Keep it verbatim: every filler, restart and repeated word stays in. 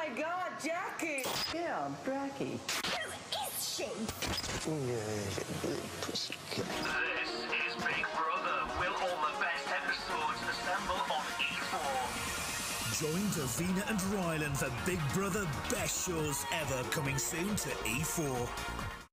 my God, Jackie! Yeah, Bracky. Who is she? This is Big Brother. Will all the best episodes assemble on E four? Join Davina and Rylan for Big Brother Best Shows Ever, coming soon to E four.